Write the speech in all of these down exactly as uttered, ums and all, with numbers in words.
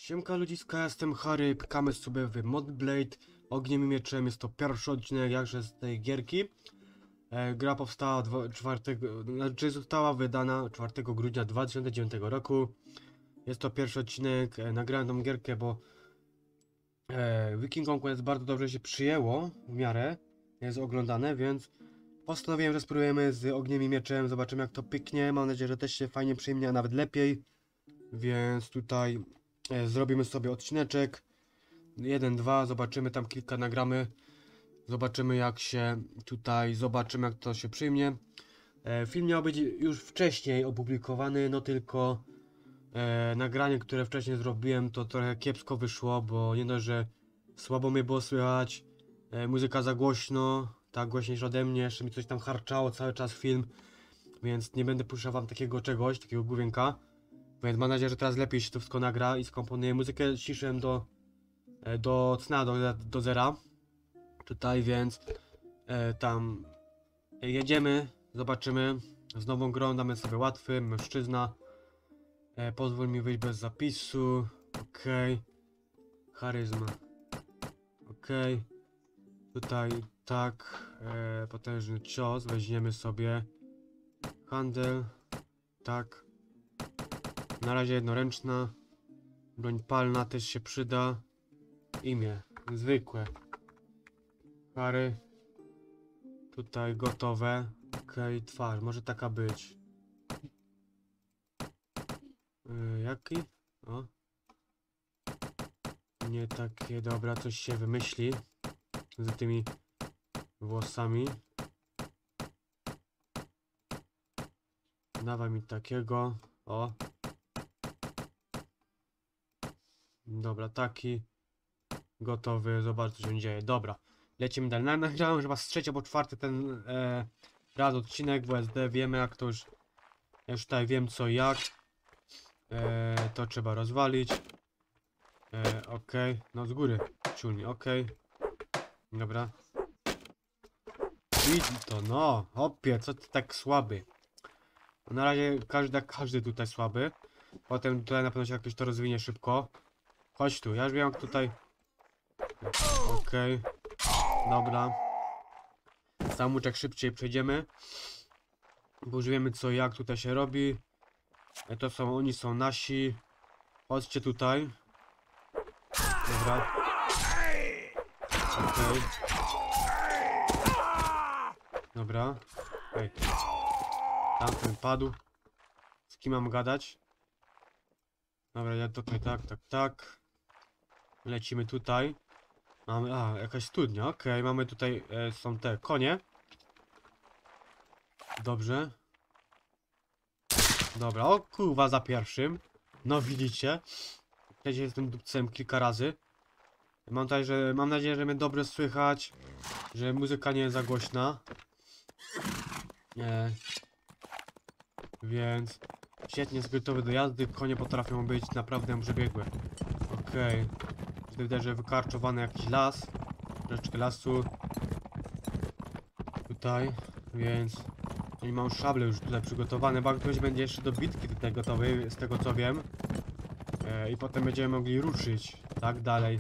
Siemka ludziska, jestem Harry, pykamy sobie w Modblade Ogniem i Mieczem. Jest to pierwszy odcinek jakże z tej gierki. e, Gra powstała czwartego, znaczy została wydana czwartego grudnia dwa tysiące dziewiątego roku. Jest to pierwszy odcinek, e, nagrałem tą gierkę, bo e, Wiking Quest bardzo dobrze się przyjęło w miarę, jest oglądane, więc postanowiłem, że spróbujemy z Ogniem i Mieczem, zobaczymy jak to pyknie. Mam nadzieję, że też się fajnie przyjmie, a nawet lepiej. Więc tutaj e, zrobimy sobie odcineczek jeden, dwa, zobaczymy, tam kilka nagramy. Zobaczymy jak się tutaj, zobaczymy jak to się przyjmie. e, Film miał być już wcześniej opublikowany, no tylko e, nagranie, które wcześniej zrobiłem, to trochę kiepsko wyszło, bo nie dość, że słabo mnie było słychać, e, muzyka za głośno, tak głośniejsza ode mnie, jeszcze mi coś tam harczało cały czas film. Więc nie będę puszczał wam takiego czegoś, takiego główienka. Więc mam nadzieję, że teraz lepiej się to wszystko nagra i skomponuję. Muzykę ciszyłem do, e, do cna, do, do zera. Tutaj, więc e, tam e, jedziemy, zobaczymy. Z nową grą damy sobie łatwy, mężczyzna. E, pozwól mi wyjść bez zapisu. Okej. Okay. Charyzma. Okej. Okay. Tutaj tak. E, potężny cios. Weźmiemy sobie. Handel. Tak. Na razie jednoręczna. Broń palna też się przyda. Imię. Zwykłe. Harry. Tutaj gotowe. Okej, okay, twarz. Może taka być. Yy, jaki? O. Nie takie. Dobra, coś się wymyśli. Z tymi włosami. Dawaj mi takiego. O. Dobra, taki. Gotowy. Zobacz co się dzieje. Dobra. Lecimy dalej. Nagrałem chyba z trzeci albo czwarty ten e, raz odcinek W S D. Wiemy jak to już. Ja już tutaj wiem co jak. E, to trzeba rozwalić. E, Okej. Okay. No z góry. Czulni. Okej. Okay. Dobra. Widzi to. No. Hopie. Co ty tak słaby. Na razie każdy, każdy tutaj słaby. Potem tutaj na pewno się jakoś to rozwinie szybko. Chodź tu. Ja już wiem jak tutaj. Okej. Okay. Dobra. Samuczek szybciej przejdziemy. Bo już wiemy co jak tutaj się robi. To są, oni są nasi. Chodźcie tutaj. Dobra. Okej. Okay. Dobra. Ej. Tamten padł. Z kim mam gadać? Dobra, ja tutaj tak, tak, tak. Lecimy tutaj. Mamy, a, jakaś studnia, okej, okay. Mamy tutaj, e, są te konie. Dobrze. Dobra, o kurwa za pierwszym. No widzicie. Ja się z tym dupcem kilka razy. Mam nadzieję, że, mam nadzieję, że mnie dobrze słychać. Że muzyka nie jest za głośna. E, więc świetnie jest gotowy do jazdy. Konie potrafią być naprawdę przebiegłe. Okej. Okay. Widać, że wykarczowany jakiś las. Troszeczkę lasu. Tutaj. Więc oni mają szable już tutaj przygotowane. Bo ktoś będzie jeszcze do bitki tutaj gotowy, z tego co wiem. E, I potem będziemy mogli ruszyć. Tak dalej.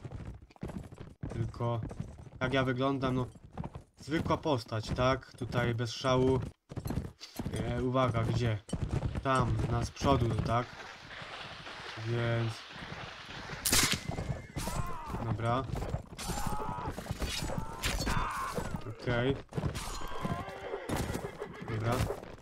Tylko jak ja wyglądam, no zwykła postać, tak? Tutaj bez szału. E, uwaga, gdzie? Tam, na z przodu, tak? Więc... Dobra. Okej. Okay. Dobra.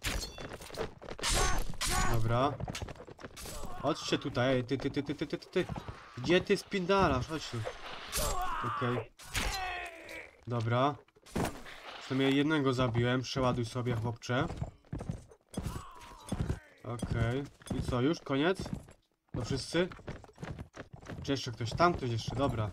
Dobra. Chodźcie tutaj, ej, ty, ty, ty, ty, ty, ty, ty. Gdzie ty spindalasz? Chodź tu. Okej. Okay. Dobra. W sumie jednego zabiłem, przeładuj sobie chłopcze. Okej. Okay. I co, już koniec? To wszyscy? Czy jeszcze ktoś tam? Ktoś jeszcze, dobra.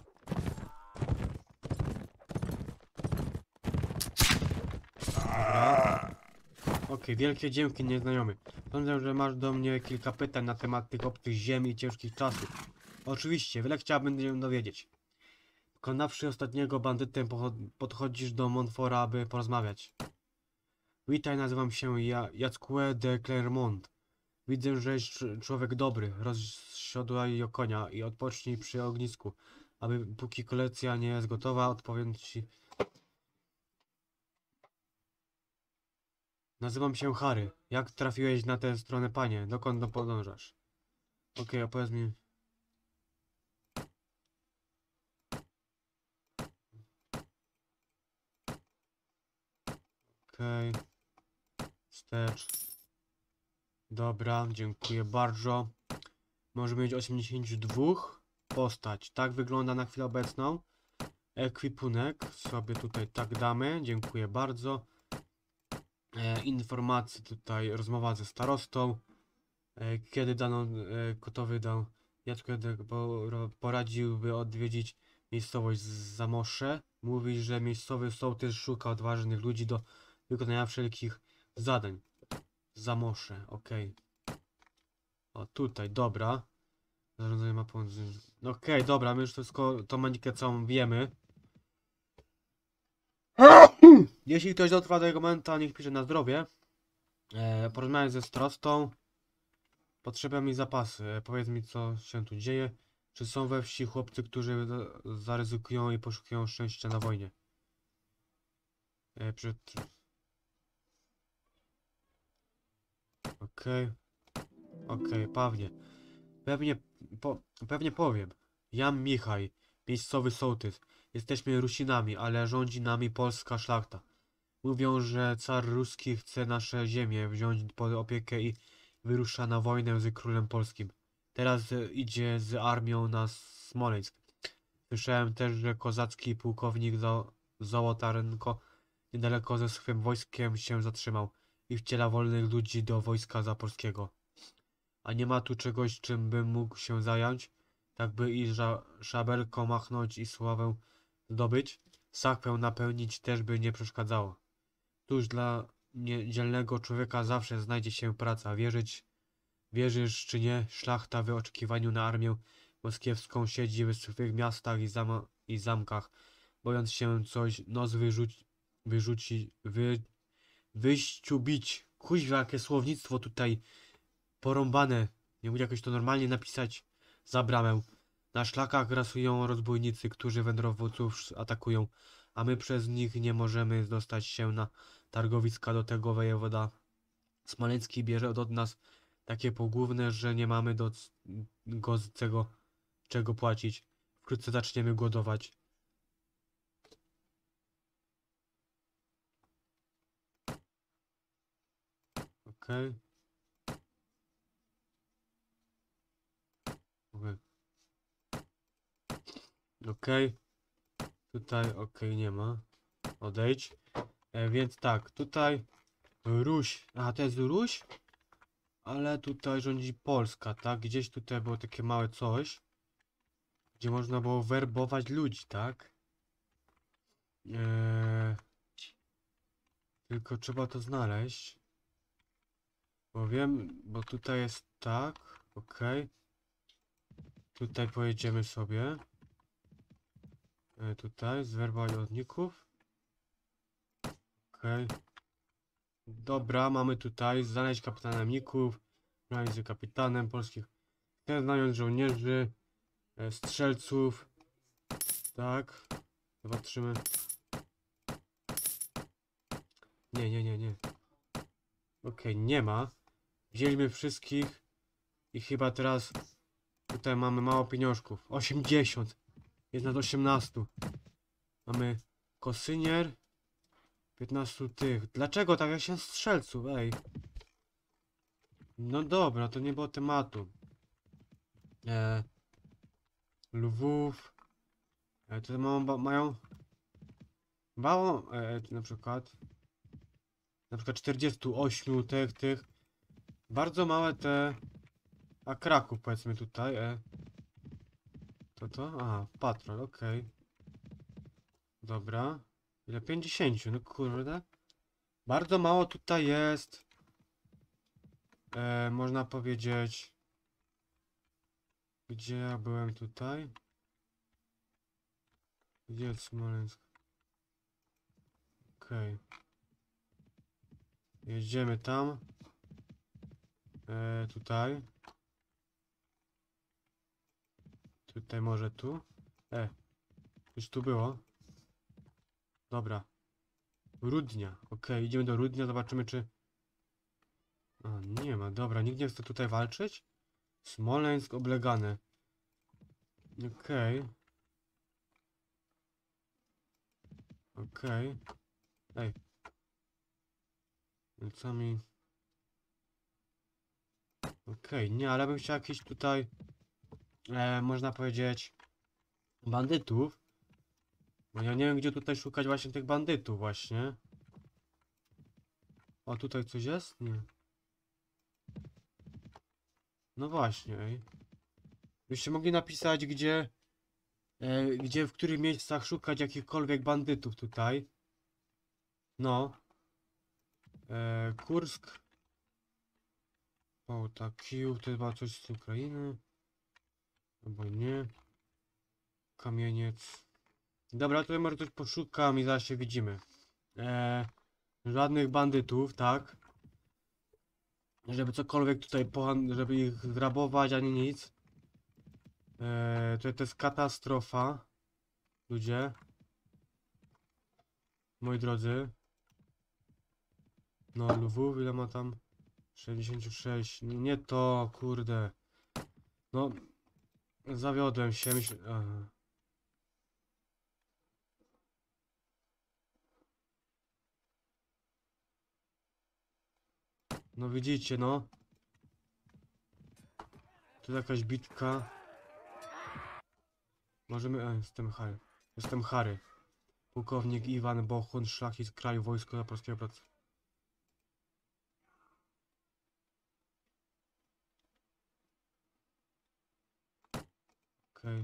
Dobra. Okej, okay, wielkie dzięki nieznajomy. Sądzę, że masz do mnie kilka pytań na temat tych obcych ziem i ciężkich czasów. Oczywiście, wiele chciałbym się dowiedzieć. Pokonawszy ostatniego bandytę, podchodzisz do Montfora, aby porozmawiać. Witaj, nazywam się ja Jacques de Clermont. Widzę, że jest cz- człowiek dobry. Rozsiadłaj konia i odpocznij przy ognisku, aby póki kolekcja nie jest gotowa, odpowiem ci. Nazywam się Harry. Jak trafiłeś na tę stronę, panie? Dokąd podążasz? Okej, opowiedz mi. Okej. Wstecz. Dobra, dziękuję bardzo. Możemy mieć osiemdziesiąt dwa. Postać. Tak wygląda na chwilę obecną. Ekwipunek sobie tutaj tak damy. Dziękuję bardzo. E, informacje tutaj. Rozmowa ze starostą. E, kiedy dano, e, kto wydał. Jacek poradziłby odwiedzić miejscowość Zamosze. Mówi, że miejscowy sołtys szuka odważnych ludzi do wykonania wszelkich zadań. Zamosze, okej. O, tutaj, dobra. Zarządzanie mapą. Okej, okay, dobra, my już to wszystko, tą manikę całą wiemy. Jeśli ktoś dotrwa do tego momento, niech pisze na zdrowie. E, porozmawiać ze starostą. Potrzeba mi zapasy. E, powiedz mi, co się tu dzieje. Czy są we wsi chłopcy, którzy zaryzykują i poszukują szczęścia na wojnie? E, przed... Okej. Okay. Okej, okay, pewnie. Pewnie, po, pewnie powiem. Jam Michaj, miejscowy sołtys. Jesteśmy Rusinami, ale rządzi nami polska szlachta. Mówią, że car ruski chce nasze ziemię wziąć pod opiekę i wyrusza na wojnę z królem polskim. Teraz e, idzie z armią na Smoleńsk. Słyszałem też, że kozacki pułkownik Za Złotarenko niedaleko ze swym wojskiem się zatrzymał i wciela wolnych ludzi do wojska zapolskiego. A nie ma tu czegoś, czym bym mógł się zająć, tak by i szabelką machnąć i sławę zdobyć? Sakwę napełnić też by nie przeszkadzało. Tuż dla niedzielnego człowieka zawsze znajdzie się praca. Wierzyć, wierzysz czy nie, szlachta w oczekiwaniu na armię moskiewską siedzi w swych miastach i, zam i zamkach, bojąc się coś nos wyrzuci, wyrzuci, wy, wyściubić. Kuźwa, jakie słownictwo tutaj porąbane. Nie mógł jakoś to normalnie napisać za bramę. Na szlakach grasują rozbójnicy, którzy wędrowców atakują, a my przez nich nie możemy dostać się na targowiska. Do tego wojewoda Smoleński bierze od nas takie pogłówne, że nie mamy do go z tego czego płacić. Wkrótce zaczniemy głodować. Okej. Okay. Okej. Okay. Tutaj okej, okay, nie ma. Odejdź. E, więc tak, tutaj Ruś. A to jest Ruś? Ale tutaj rządzi Polska, tak? Gdzieś tutaj było takie małe coś, gdzie można było werbować ludzi, tak? Eee, tylko trzeba to znaleźć. Bo wiem, bo tutaj jest tak, okej. Tutaj pojedziemy sobie. E, tutaj, zwerbować lotników. Okej. Dobra, mamy tutaj znaleźć kapitana Ników, znaleźć z kapitanem polskich. Chcę znając żołnierzy, e, strzelców. Tak. Zobaczymy. Nie, nie, nie, nie. Okej, nie ma. Wzięliśmy wszystkich i chyba teraz tutaj mamy mało pieniążków. osiemdziesiąt. Jest nad osiemnaście. Mamy kosynier. piętnaście tych. Dlaczego tak jak się strzelców, ej? No dobra, to nie było tematu. E, Lwów. E, to mają, ba, mają mało, e, na przykład na przykład czterdzieści osiem tych, tych. Bardzo małe te. A Kraków powiedzmy tutaj. E. To to? A, patrol, okej. Okay. Dobra. Ile? pięćdziesiąt, no kurde. Bardzo mało tutaj jest. E, można powiedzieć. Gdzie ja byłem tutaj? Gdzie jest Smoleńsk? Okej. Okay. Jedziemy tam. E, tutaj. Tutaj może tu. E, już tu było. Dobra. Rudnia. Okej, idziemy do Rudnia, zobaczymy czy... A, nie ma, dobra, nikt nie chce tutaj walczyć? Smoleńsk oblegane. Okej. Okej. Ej. Niemcami... Okej, nie, ale bym chciał jakiś tutaj... E, można powiedzieć... Bandytów. Bo ja nie wiem gdzie tutaj szukać właśnie tych bandytów właśnie. O, tutaj coś jest? Nie. No właśnie, ej. Byście mogli napisać gdzie... E, gdzie, w których miejscach szukać jakichkolwiek bandytów tutaj. No. E, Kursk. O, tak, Kijów, to chyba coś z Ukrainy. Albo nie. Kamieniec. Dobra, tutaj może coś poszukam i zaraz się widzimy. E, żadnych bandytów, tak. Żeby cokolwiek tutaj, pohan- żeby ich zrabować, ani nic. E, to, to jest katastrofa. Ludzie. Moi drodzy. No, Lwów, ile ma tam? sześćdziesiąt sześć. Nie, nie to, kurde. No, zawiodłem się. Myśl... Aha. No widzicie, no. Tu jakaś bitka. Możemy... A, jestem Harry. Jestem Harry. Pułkownik Iwan Bohun, szlachcic z kraju wojska polskiego pracy. Okej. Okay.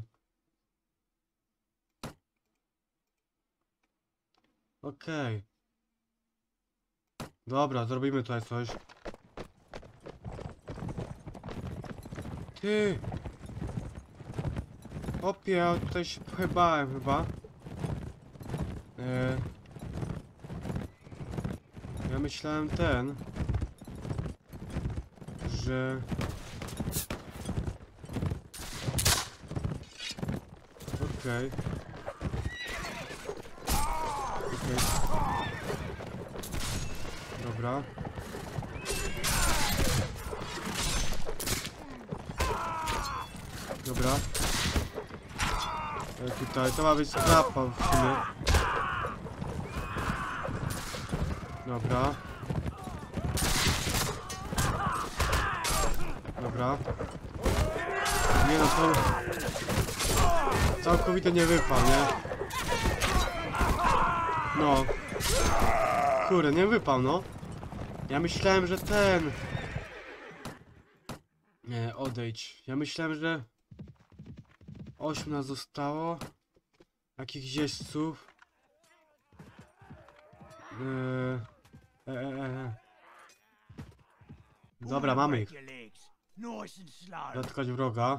Okej. Okay. Dobra, zrobimy tutaj coś. Ty! Opie, ja tutaj się pochybałem chyba. E... Ja myślałem ten... Że... Okej. Okay. Okej. Okay. Dobra. Dobra. E, tutaj to ma być skrapa w sumie. Dobra. Dobra. Nie no to... Całkowite nie wypał, nie? No. Kurde, nie wypał, no. Ja myślałem, że ten... Nie, odejdź. Ja myślałem, że... Ośmiu nas zostało. Jakichś jeźdźców. Eee... E, e, e. Dobra, mamy ich. Zatkać wroga.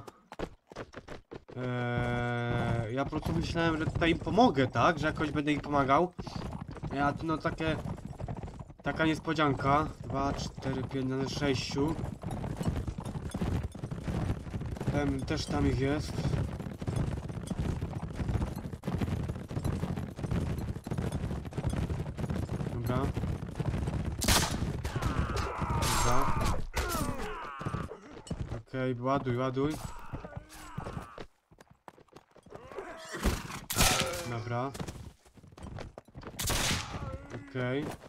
Eee, ja po prostu myślałem, że tutaj im pomogę, tak? Że jakoś będę im pomagał. Ja tu no takie... Taka niespodzianka. Dwa, cztery, pięć, sześciu. Tem, też tam ich jest. Dobra. Dobra. Okej, okay, ładuj, ładuj. Dobra. Okej. Okay.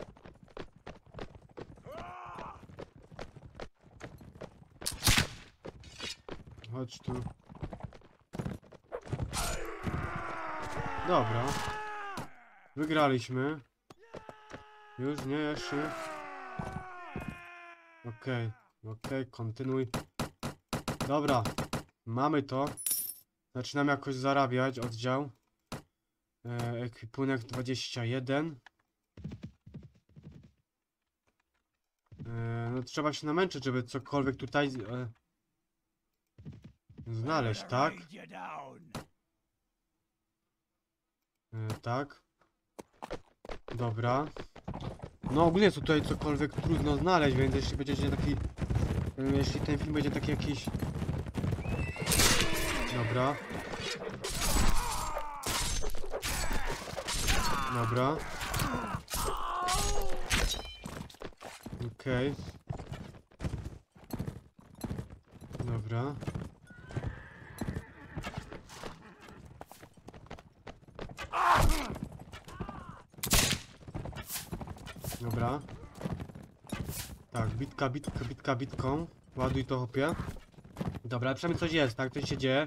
Chodź tu. Dobra. Wygraliśmy. Już nie, jeszcze. Okej, okay. okej, okay, kontynuuj. Dobra. Mamy to. Zaczynamy jakoś zarabiać. Oddział. E, ekwipunek dwadzieścia jeden. E, no trzeba się namęczyć, żeby cokolwiek tutaj e, znaleźć, tak? E, tak. Dobra. No ogólnie jest tutaj cokolwiek trudno znaleźć, więc jeśli będziecie taki Jeśli ten film będzie taki jakiś... Dobra. Dobra. Okej. Okay. Dobra. Dobra. Tak, bitka, bitka, bitka, bitką. Ładuj to, hopie. Dobra, przynajmniej coś jest, tak? Coś się dzieje.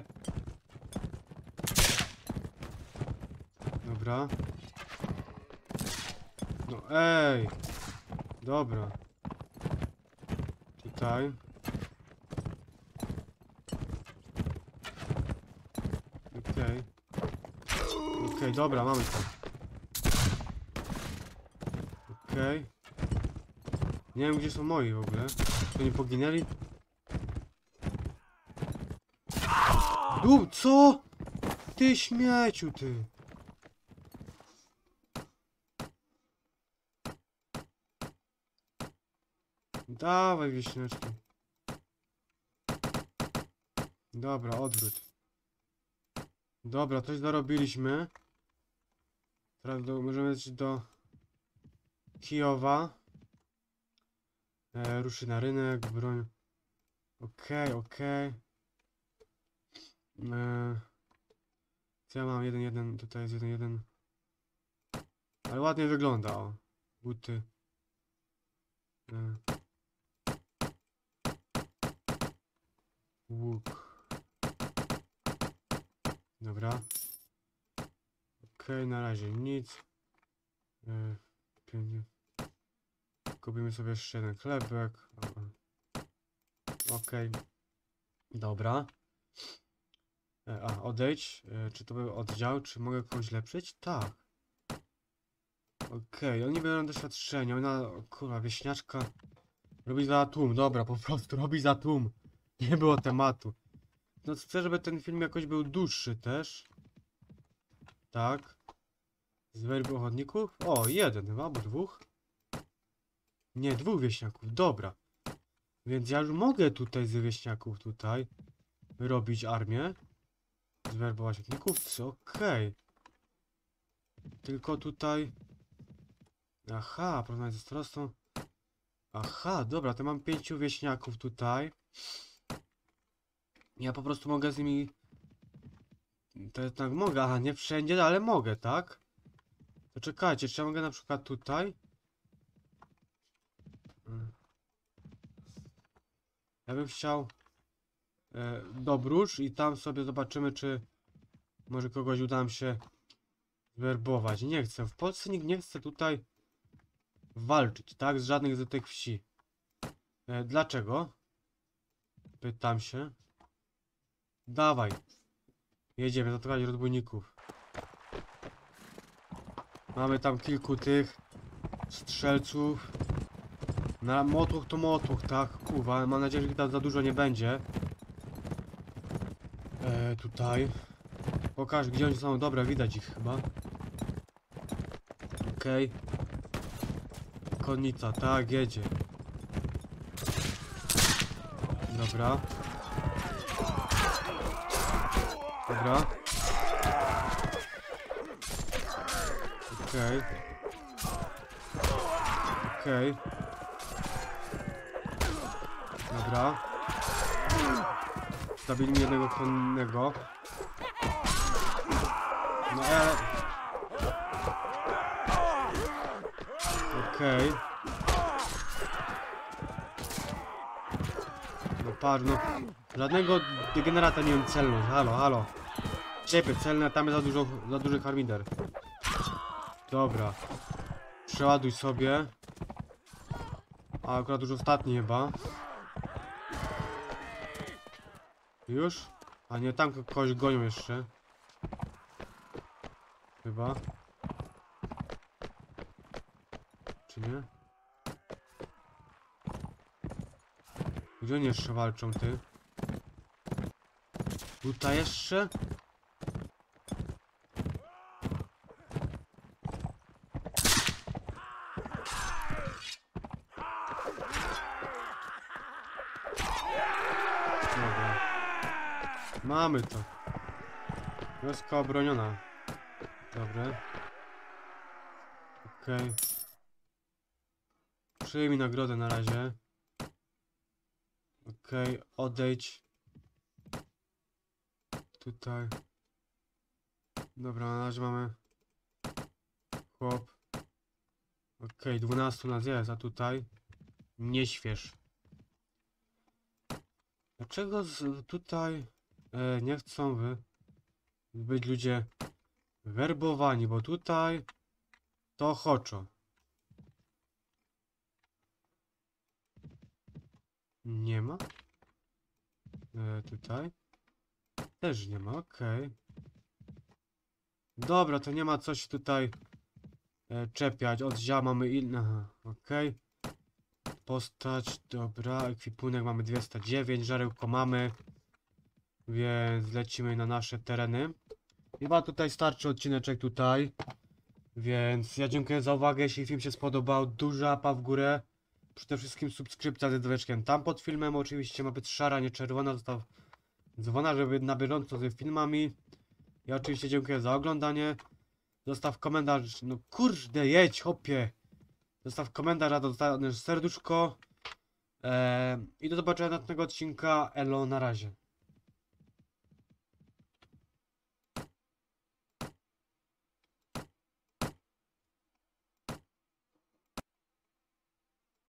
Dobra. No ej! Dobra. Tutaj. Okej. Okay. Okej, okay, dobra, mamy to. Okej. Okay. Nie wiem, gdzie są moi w ogóle. To nie poginęli? Du, co? Ty śmieciu, ty. Dawaj, wieśniaczki. Dobra, odwrót. Dobra, coś dorobiliśmy. Teraz do, możemy lecieć do Kijowa. E, ruszy na rynek, broń. Okej, okay, okej. Okay. E, co ja mam? jeden jeden, tutaj jest jeden jeden. Ale ładnie wygląda, o. Buty. E. Łuk. Dobra. Okej, okay, na razie nic. E, Kupimy sobie jeszcze jeden chlebek. Okej. Okay. Dobra. E, a, odejdź. E, czy to był oddział? Czy mogę kogoś lepszyć? Tak. Okej, okay. Oni biorą doświadczenie. Ona, kurwa, wieśniaczka. Robi za tłum. Dobra, po prostu robi za tłum. Nie było tematu. No chcę, żeby ten film jakoś był dłuższy też. Tak. Z werby ochotników? O, jeden chyba, albo dwóch. Nie, dwóch wieśniaków, dobra. Więc ja już mogę tutaj z wieśniaków tutaj robić armię. Zwerbować ochotników, co? Okej. Okay. Tylko tutaj... Aha, porównać ze starostą. Aha, dobra, to mam pięciu wieśniaków tutaj. Ja po prostu mogę z nimi... To tak mogę, aha, nie wszędzie, ale mogę, tak? To czekajcie, czy ja mogę na przykład tutaj? Ja bym chciał e, Dobrucz i tam sobie zobaczymy, czy może kogoś uda nam się werbować. Nie chcę, w Polsce nikt nie chce tutaj walczyć, tak? Z żadnych z tych wsi. E, dlaczego? Pytam się. Dawaj. Jedziemy zaatakować rozbójników. Mamy tam kilku tych strzelców. Na motłoch to motłoch, tak? Kurwa, mam nadzieję, że tam za dużo nie będzie. E, tutaj. Pokaż, gdzie oni są. Dobra, widać ich chyba. Okej. Okay. Konnica, tak, jedzie. Dobra. Dobra. Okej. Okay. Okej. Okay. Dobra. Zabiliśmy jednego konnego. No ale... Okej. Okay. No patrz, no... Żadnego degenerata nie wiem celność. Halo, halo. Ciepy celne, tam jest za dużo, za duży harmider. Dobra. Przeładuj sobie. A akurat już ostatni chyba. Już? A nie, tam kogoś gonią jeszcze. Chyba. Czy nie? Gdzie oni jeszcze walczą, ty? Tutaj jeszcze? mamy to. Wioska obroniona. Dobra. Okej. Przyjmij nagrodę na razie. Okej, odejdź. Tutaj. Dobra, na razie mamy chłop. Okej, dwunastu nas jest, a tutaj nie śwież. Dlaczego z, tutaj e, nie chcą wy być ludzie werbowani, bo tutaj to ochoczo. Nie ma? E, tutaj? Też nie ma, okej. Dobra, to nie ma coś tutaj e, czepiać. Od zia mamy inne. Aha, okej. Postać, dobra. Ekwipunek mamy dwieście dziewięć, żarełko mamy. Więc lecimy na nasze tereny. Chyba tutaj starczy odcineczek tutaj. Więc ja dziękuję za uwagę. Jeśli film się spodobał, duża łapa w górę. Przede wszystkim subskrypcja z dzwoneczkiem. Tam pod filmem oczywiście ma być szara, nie czerwona. Zostaw dzwona, żeby na bieżąco z filmami. Ja oczywiście dziękuję za oglądanie. Zostaw komentarz. No kurde, jedź, hopie. Zostaw komentarz, a dostaniesz serduszko. Eee, I do zobaczenia następnego odcinka. Elo, na razie.